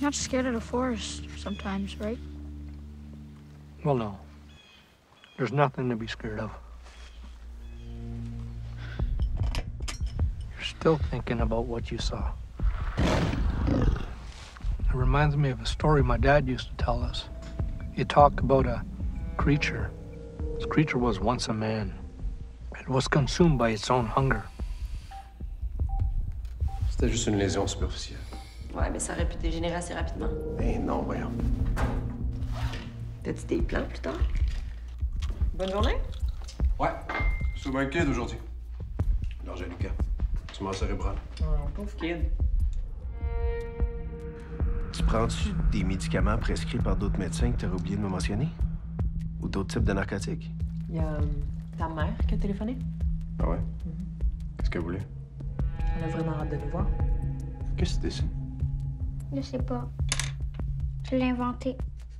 Not scared of the forest sometimes, right? Well, no. There's nothing to be scared of. You're still thinking about what you saw. It reminds me of a story my dad used to tell us. He talked about a creature. This creature was once a man. It was consumed by its own hunger. C'était juste une lésion superficielle. Ouais, mais ça aurait pu dégénérer assez rapidement. Eh non, voyons. T'as-tu des plans plus tard? Bonne journée? Ouais, je suis bien kid aujourd'hui. Alors, Angelica, tumeur cérébrale. Oh, pauvre kid. Tu prends-tu des médicaments prescrits par d'autres médecins que tu aurais oublié de me mentionner? Ou d'autres types de narcotiques? Il y a ta mère qui a téléphoné. Ah ouais? Qu'est-ce qu'elle voulait? Elle a vraiment hâte de nous voir. Qu'est-ce que c'est? Je sais pas. Je l'ai inventé.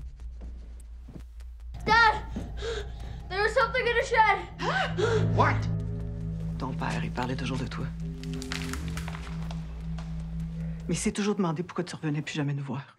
Dad! There was something in the shed! What? Ton père, il parlait toujours de toi. Mais il s'est toujours demandé pourquoi tu revenais plus jamais nous voir.